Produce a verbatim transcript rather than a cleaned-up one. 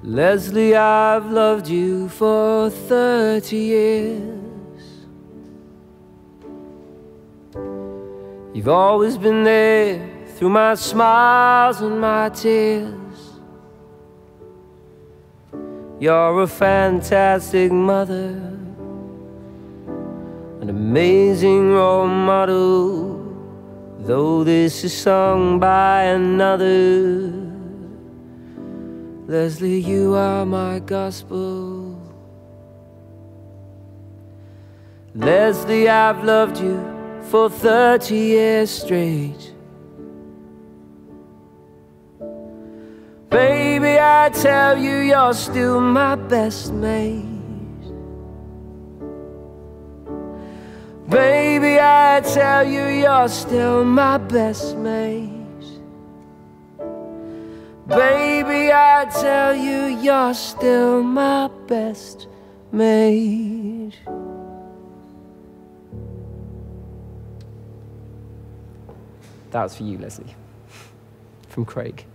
Lesley, I've loved you for thirty years. You've always been there through my smiles and my tears. You're a fantastic mother, an amazing role model, though this is sung by another. Lesley, you are my gospel. Lesley, I've loved you for thirty years straight. Baby, I tell you, you're still my best mate. Baby, I tell you, you're still my best mate. Baby, I tell you, you're still my best mate. That was for you, Lesley, from Craig.